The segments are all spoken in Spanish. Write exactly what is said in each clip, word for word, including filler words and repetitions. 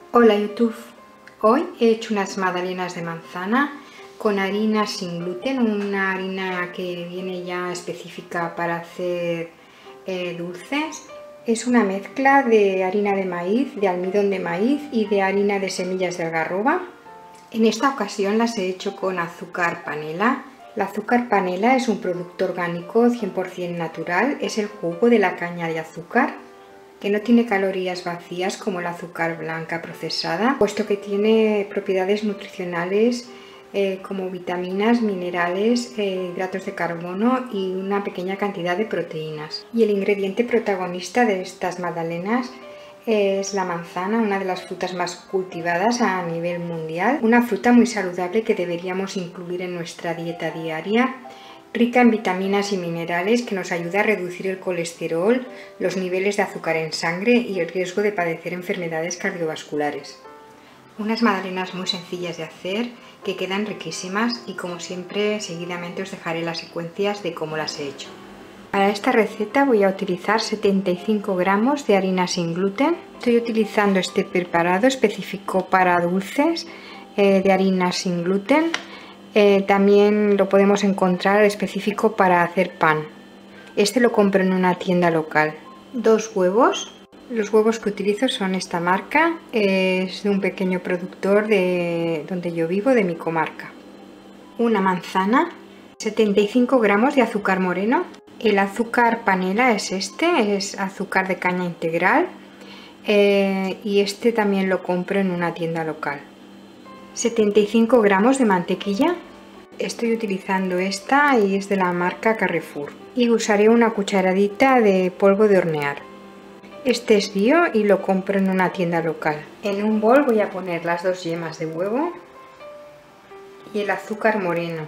Hola YouTube, hoy he hecho unas magdalenas de manzana con harina sin gluten, una harina que viene ya específica para hacer eh, dulces. Es una mezcla de harina de maíz, de almidón de maíz y de harina de semillas de algarroba. En esta ocasión las he hecho con azúcar panela. El azúcar panela es un producto orgánico cien por cien natural, es el jugo de la caña de azúcar, que no tiene calorías vacías como el azúcar blanca procesada, puesto que tiene propiedades nutricionales eh, como vitaminas, minerales, eh, hidratos de carbono y una pequeña cantidad de proteínas. Y el ingrediente protagonista de estas magdalenas es la manzana, una de las frutas más cultivadas a nivel mundial, una fruta muy saludable que deberíamos incluir en nuestra dieta diaria, rica en vitaminas y minerales que nos ayuda a reducir el colesterol, los niveles de azúcar en sangre y el riesgo de padecer enfermedades cardiovasculares. Unas magdalenas muy sencillas de hacer, que quedan riquísimas y como siempre seguidamente os dejaré las secuencias de cómo las he hecho. Para esta receta voy a utilizar setenta y cinco gramos de harina sin gluten. Estoy utilizando este preparado específico para dulces eh, de harina sin gluten. Eh, también lo podemos encontrar específico para hacer pan. Este lo compro en una tienda local. Dos huevos. Los huevos que utilizo son esta marca. Es de un pequeño productor de donde yo vivo, de mi comarca. Una manzana. setenta y cinco gramos de azúcar moreno. El azúcar panela es este, es azúcar de caña integral. Eh, y este también lo compro en una tienda local. setenta y cinco gramos de mantequilla. Estoy utilizando esta y es de la marca Carrefour. Y usaré una cucharadita de polvo de hornear. Este es bio y lo compro en una tienda local. En un bol voy a poner las dos yemas de huevo y el azúcar moreno.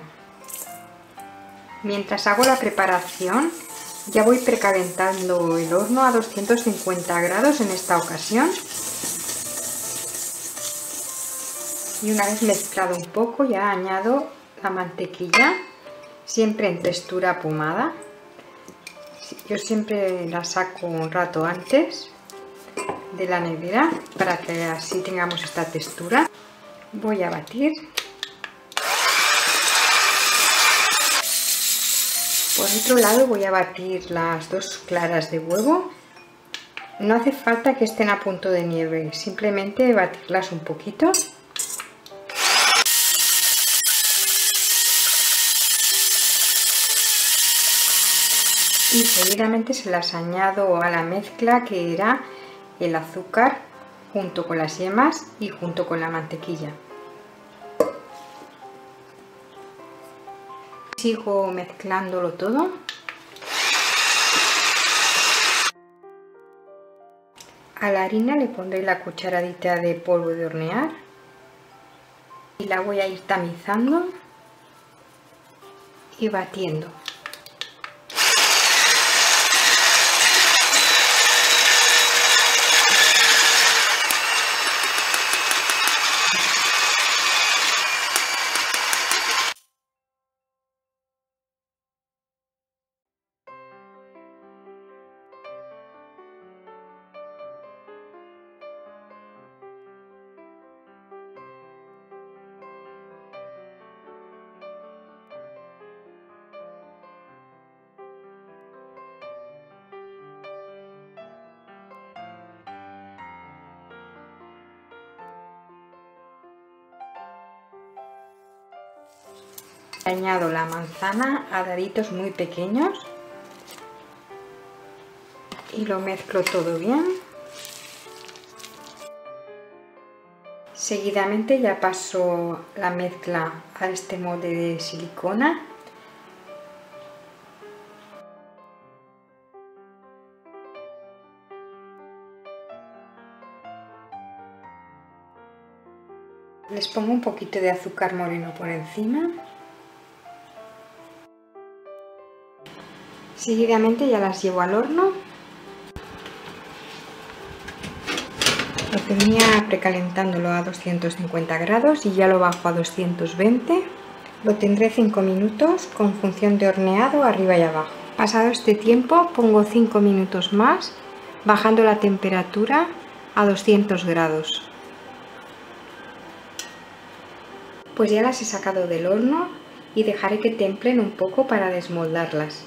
Mientras hago la preparación, ya voy precalentando el horno a doscientos cincuenta grados en esta ocasión. Y una vez mezclado un poco ya añado la mantequilla, siempre en textura pomada. Yo siempre la saco un rato antes de la nevera para que así tengamos esta textura. Voy a batir. Por otro lado voy a batir las dos claras de huevo. No hace falta que estén a punto de nieve, simplemente batirlas un poquito. Y seguidamente se las añado a la mezcla que era el azúcar junto con las yemas y junto con la mantequilla. Sigo mezclándolo todo. A la harina le pondré la cucharadita de polvo de hornear y la voy a ir tamizando y batiendo. Añado la manzana a daditos muy pequeños y lo mezclo todo bien. Seguidamente ya paso la mezcla a este molde de silicona. Les pongo un poquito de azúcar moreno por encima. Seguidamente ya las llevo al horno. Lo tenía precalentándolo a doscientos cincuenta grados y ya lo bajo a doscientos veinte. Lo tendré cinco minutos con función de horneado arriba y abajo. Pasado este tiempo pongo cinco minutos más, bajando la temperatura a doscientos grados. pues ya las he sacado del horno y dejaré que templen un poco para desmoldarlas.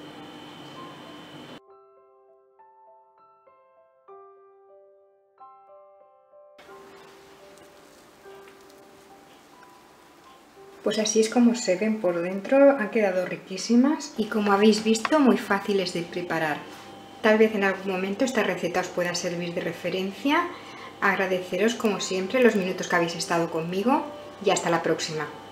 Pues así es como se ven por dentro, han quedado riquísimas y como habéis visto muy fáciles de preparar. Tal vez en algún momento esta receta os pueda servir de referencia. Agradeceros como siempre los minutos que habéis estado conmigo y hasta la próxima.